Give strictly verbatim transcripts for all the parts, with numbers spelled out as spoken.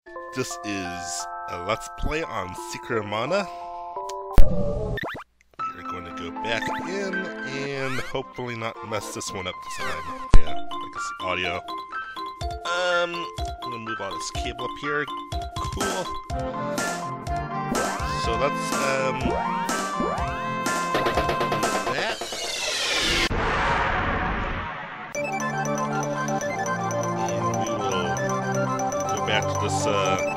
This is a Let's Play on Secret of Mana. We're going to go back in and hopefully not mess this one up this time. Yeah, I can see audio. Um, I'm going to move all this cable up here. Cool. So let's, um... that. And we will go back to this, uh...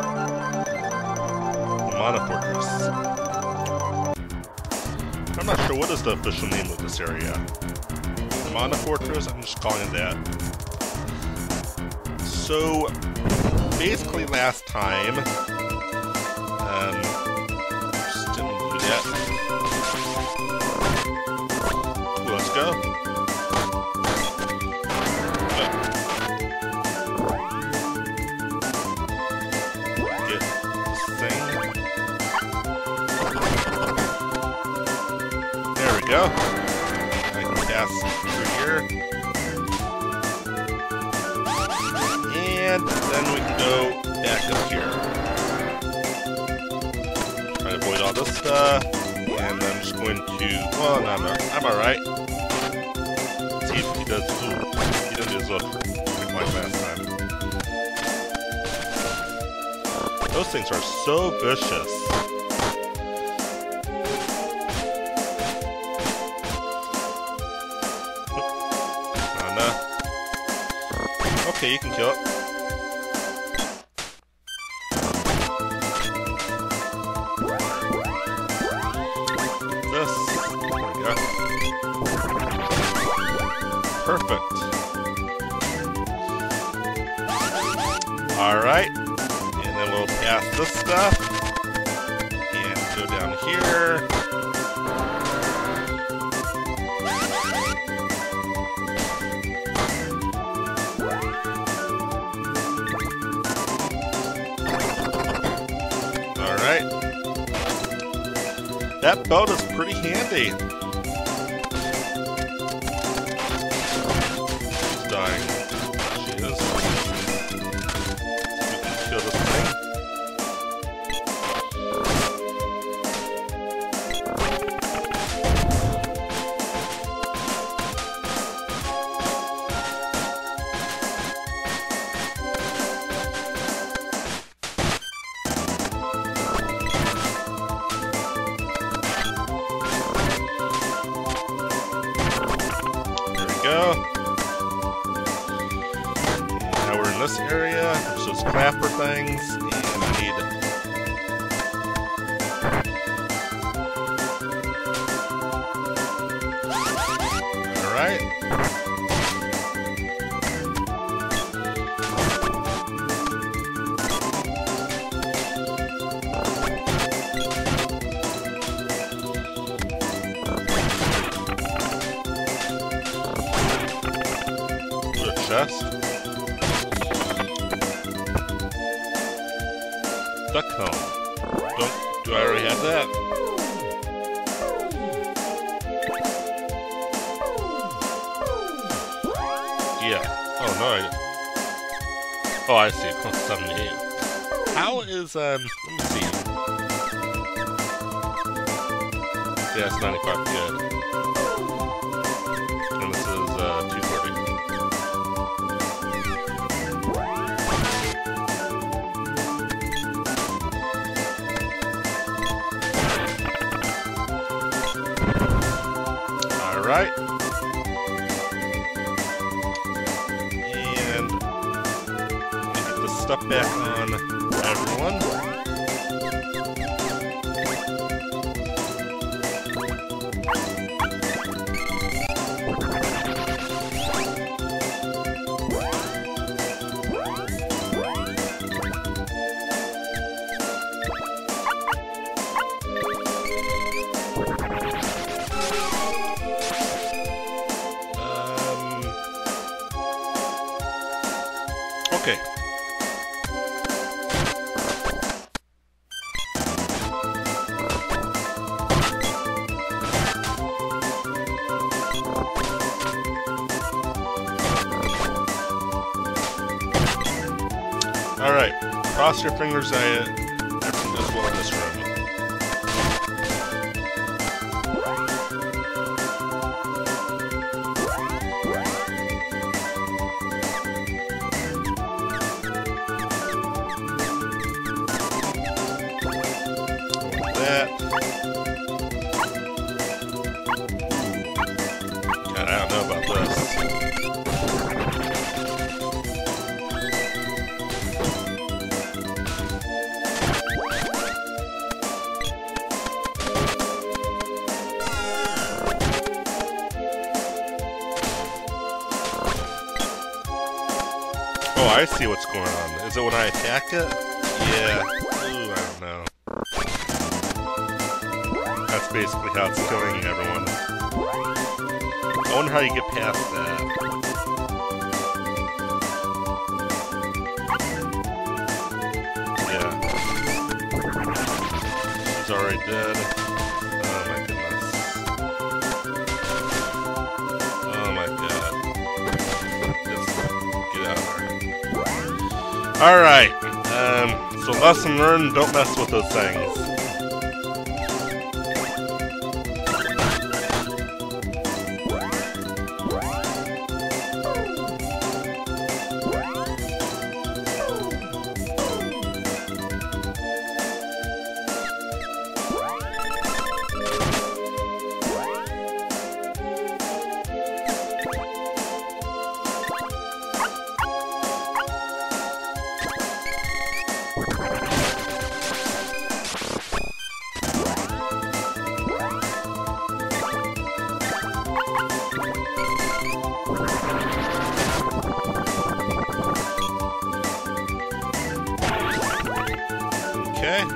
Mana Fortress. I'm not sure what is the official name of this area. Mana Fortress? I'm just calling it that. So, basically last time, um, just didn't do that. Cool, let's go. Get this thing. There we go. I can pass through here. And then we can go back up here. Try to avoid all this stuff. And I'm just going to... Well, no, I'm, I'm alright. See if he does... Ooh, he doesn't do his little trick like last time. Those things are so vicious. Okay, you can kill it. This. There we go. Perfect. Alright. And then we'll pass this stuff. And go down here. That belt is pretty handy. She's dying. She is. See if we can kill this thing. Go. Now we're in this area, there's those clapper things, and I need Alright. Chest. Duck comb. Don't do I already have that? Yeah. Oh no I didn't. Oh I see. Oh, seventy-eight. How is um let me see. Yeah, it's ninety-five, good. And this is uh two forty. Alright. And get the stuff back on everyone. Okay. Cross your fingers that everything goes well in this room. That. God, I don't know about this. Oh, I see what's going on. Is it when I attack it? Yeah. Ooh, I don't know. That's basically how it's killing everyone. I wonder how you get past that. Yeah. She's already dead. Oh my goodness. Oh my god. Just get out of there. Alright. Um, so lesson learned, don't mess with those things. Okay.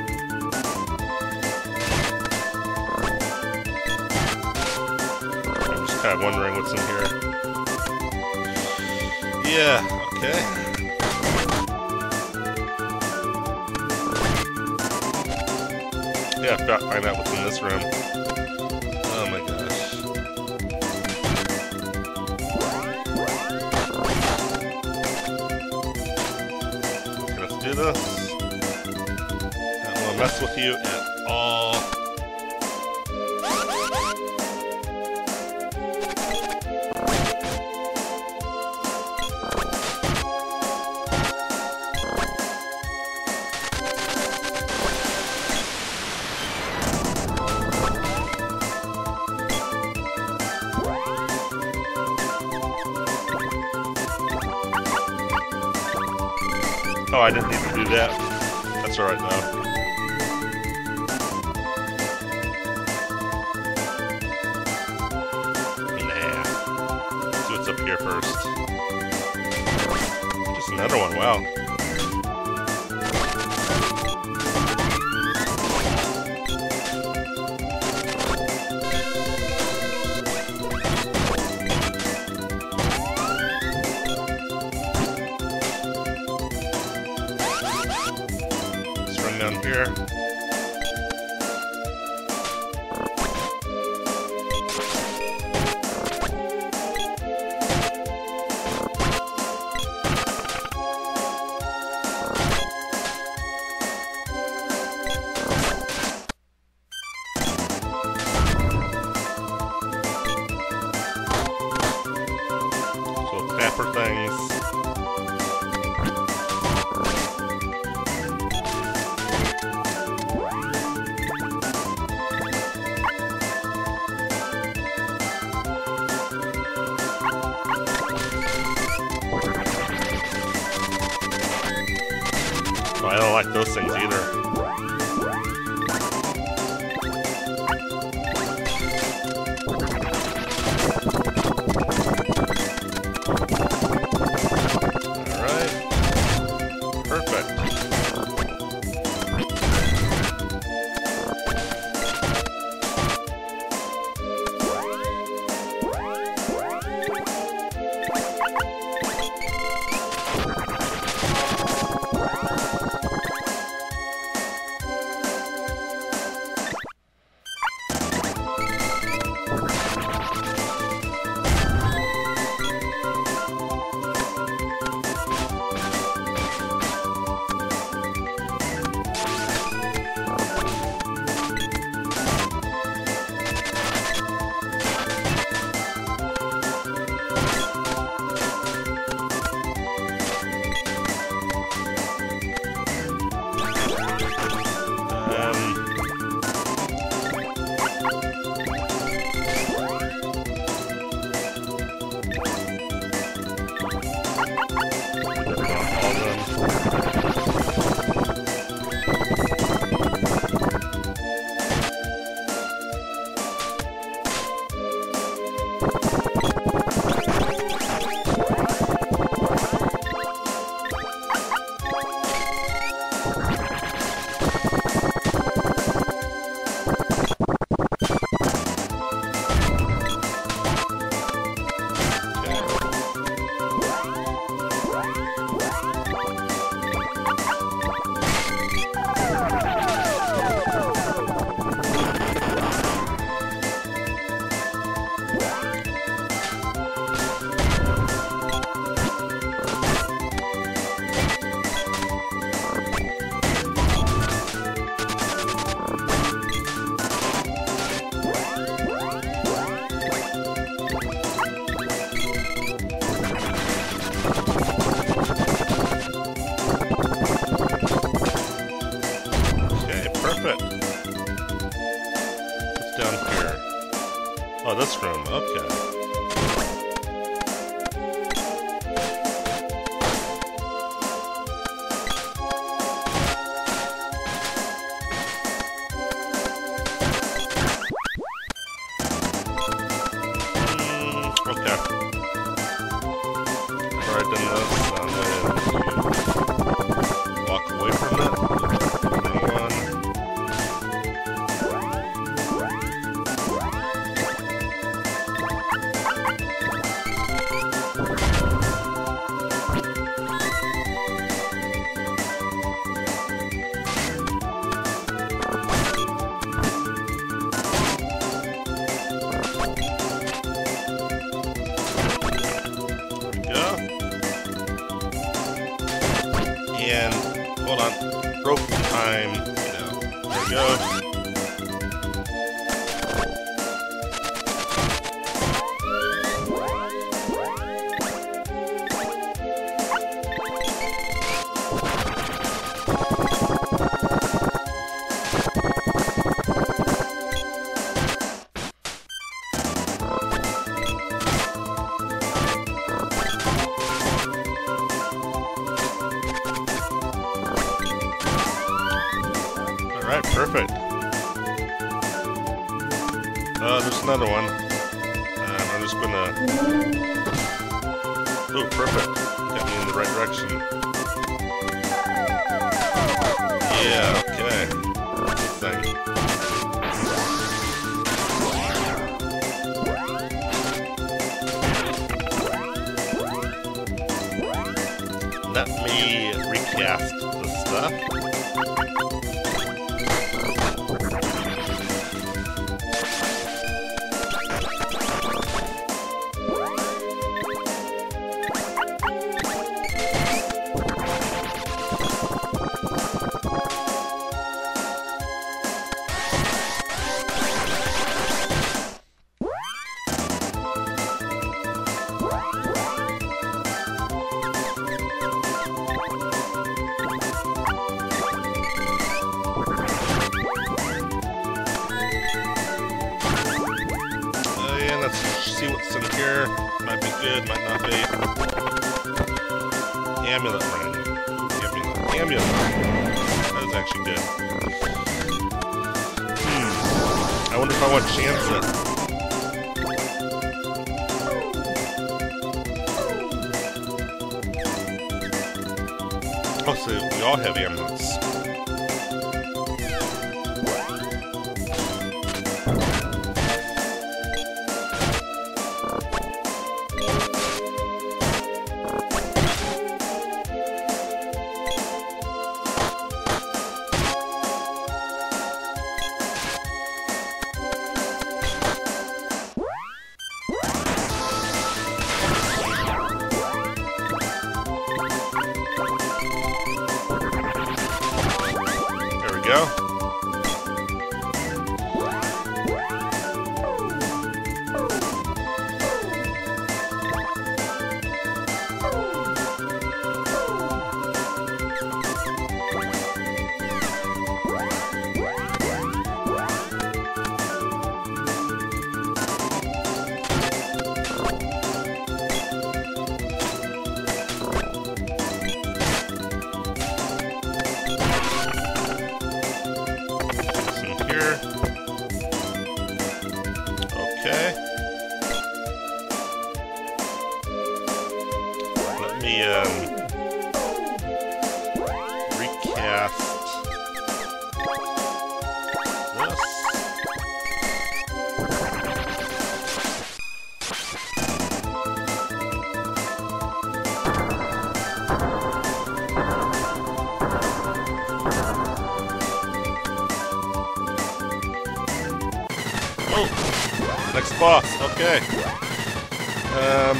I'm just kind of wondering what's in here. Yeah, okay. Yeah, I've got to find out what's in this room. Oh my gosh. Okay, let's do this. Mess with you at all. Oh, I didn't need to do that. That's alright though. Up here first. Just another one, wow. Let's run down here. For things. Oh, I don't like those things either. Oh, this room. Okay. And hold on, rope time. No. There we go. Alright, perfect. Uh, there's another one. Um, I'm just gonna... Oh, perfect. Got me in the right direction. Yeah, okay. Good thing. Let me recast the stuff. See what's in here. Might be good, might not be. Amulet ring. Amulet. Amulet. That was actually good. Hmm. I wonder if I want to chance it. Oh, so we all have amulets. Go. Okay. Let me um recast this. Oh, next boss. Okay. Um.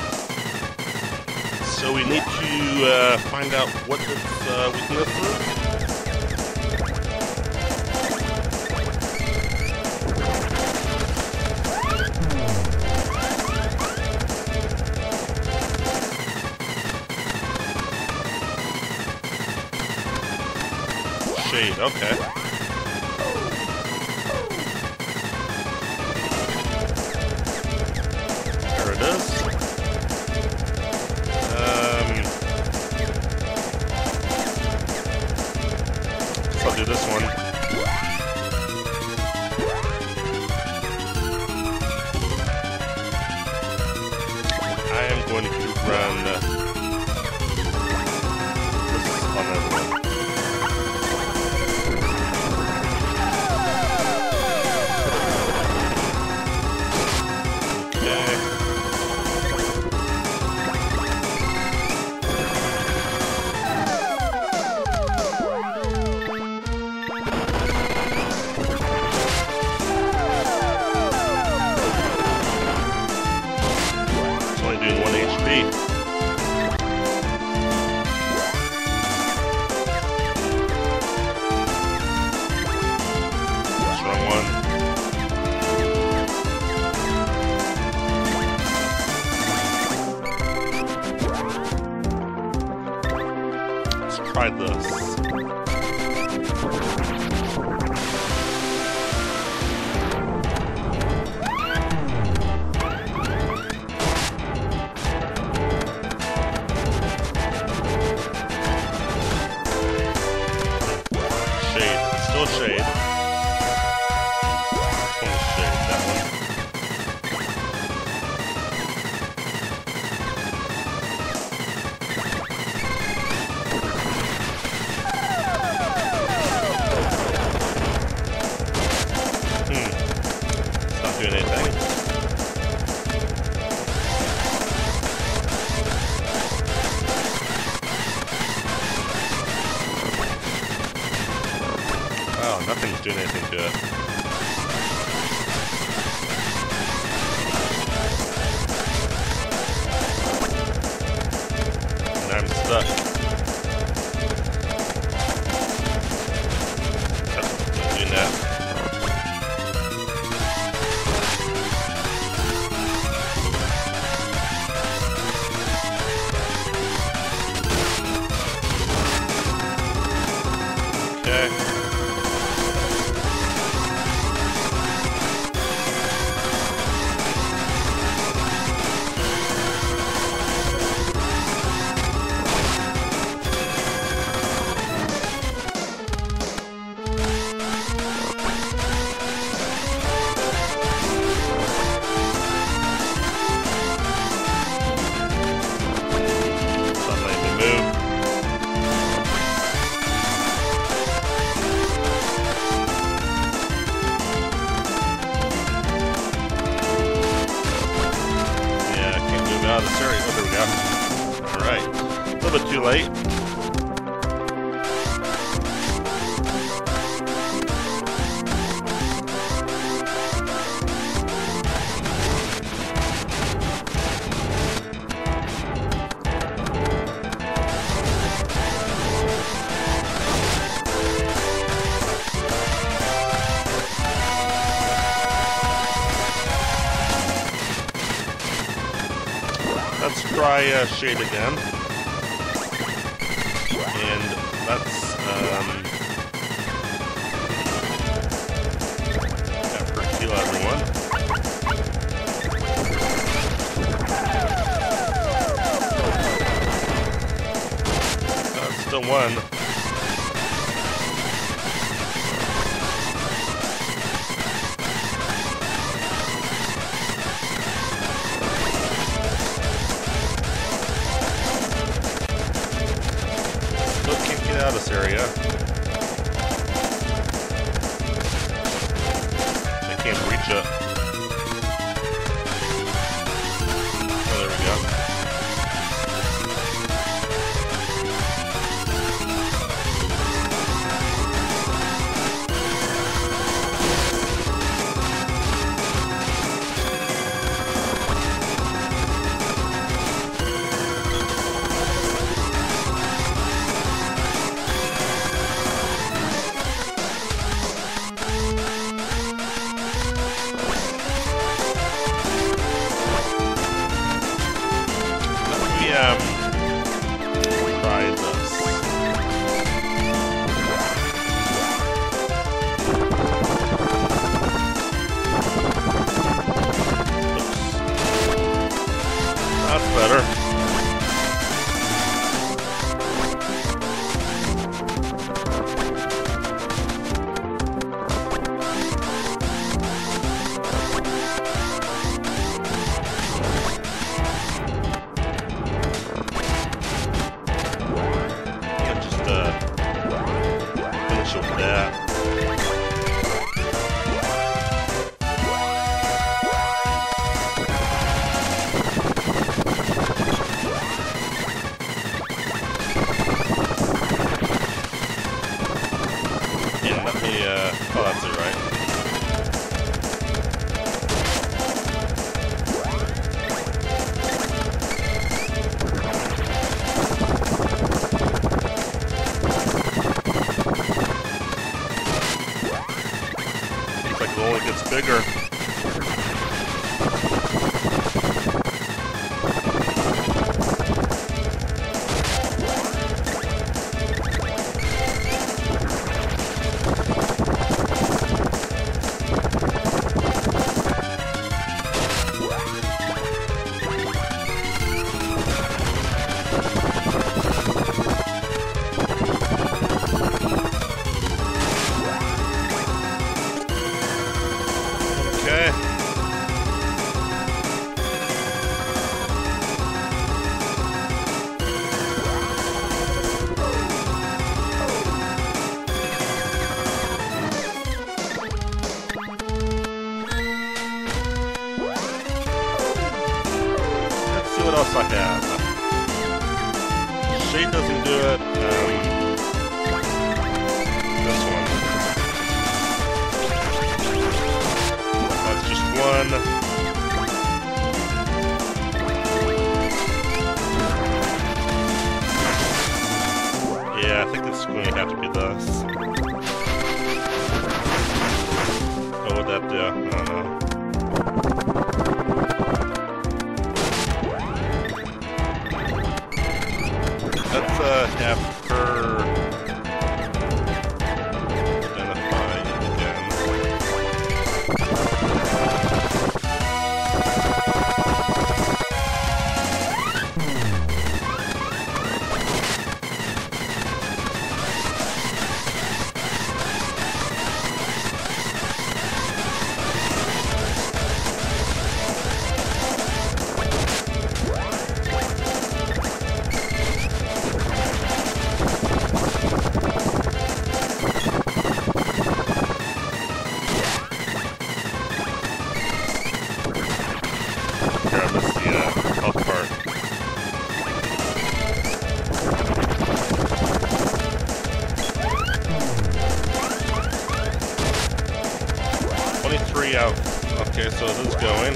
So we need to uh, find out what its uh, weakness is. Shade. Okay. I'll do this one. I am going to run this on everyone. Try this. Shade. Still shade. Just want to shade that one. Doing anything. Wow, nothing's doing anything to it. And I'm stuck. That's doing that. Out of this area. Oh, there we go. Alright. A little bit too late. Let's try uh, shade again, and let's um, effort heal everyone. That's still one. Out of this area. I can't reach it. Oh, there we go. Yeah. Yeah, let me, uh, oh, that's it, right? Looks like it only gets bigger. Okay. Let's see what else I have. Shade doesn't do it. Um, this one. That's just one. Yeah, I think it's going to have to be this. What would that do? I don't know. Let's uh, have her identify again. Here, I missed the uh, health part. twenty-three out. Okay, so it is going.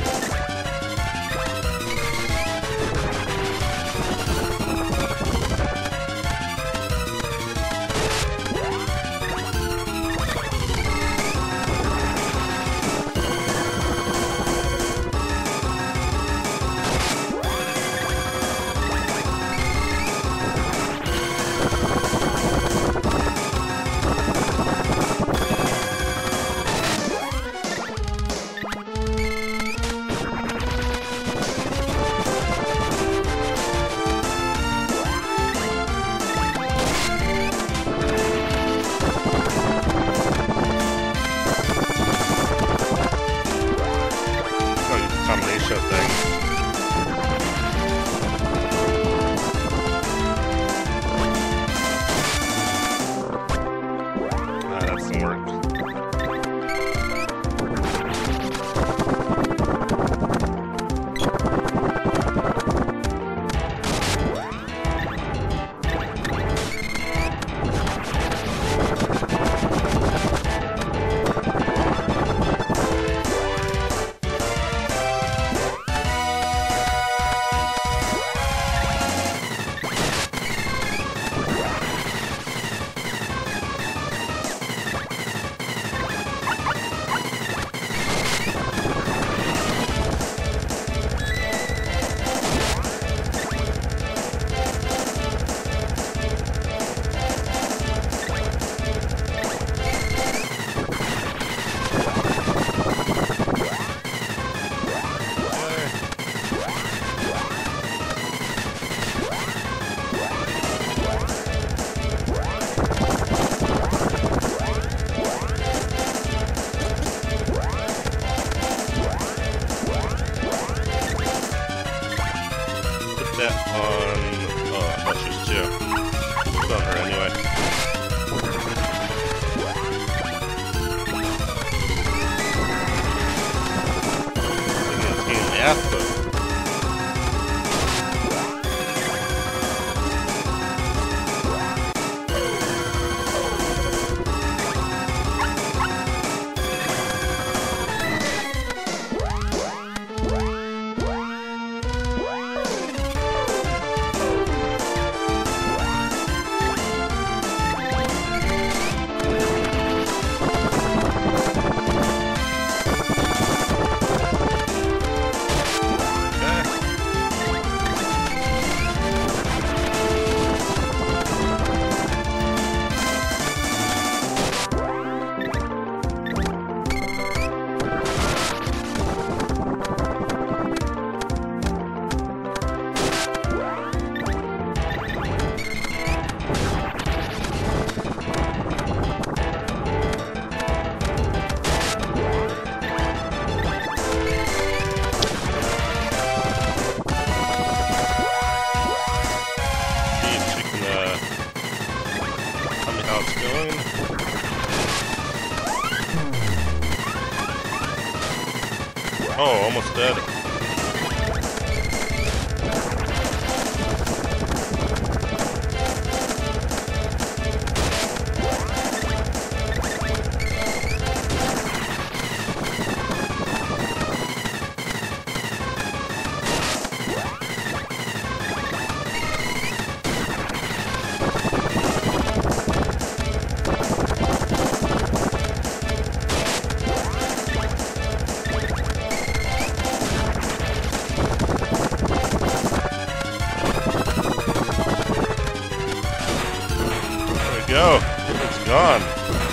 Combination of things. Ah, that doesn't work. me how it's going. Oh, almost dead. Go. It's gone.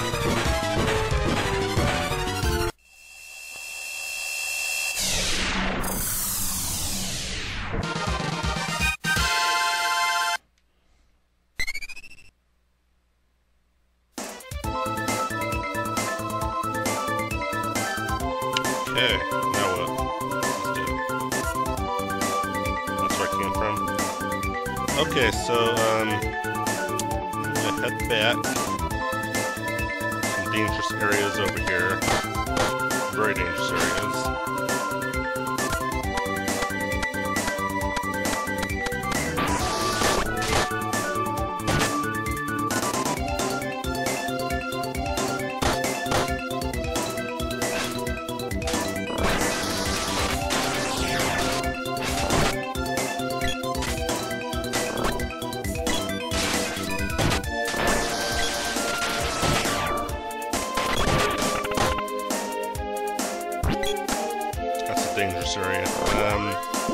Okay, now what? Let's do it. That's where I came from. Okay, so, um... head back. Some dangerous areas over here. Very dangerous areas. Dangerous area. Um,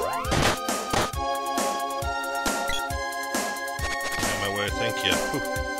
out of my way, thank you. Whew.